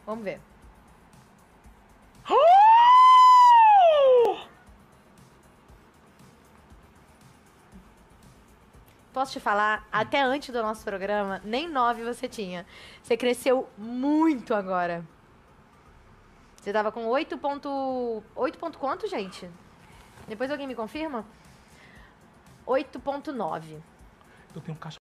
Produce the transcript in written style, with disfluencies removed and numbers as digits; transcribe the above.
Vamos ver. Posso te falar, até antes do nosso programa, nem 9 você tinha. Você cresceu muito agora. Você tava com 8 ponto... 8 ponto quanto, gente? Depois alguém me confirma? 8.9. Eu tenho um cachorro.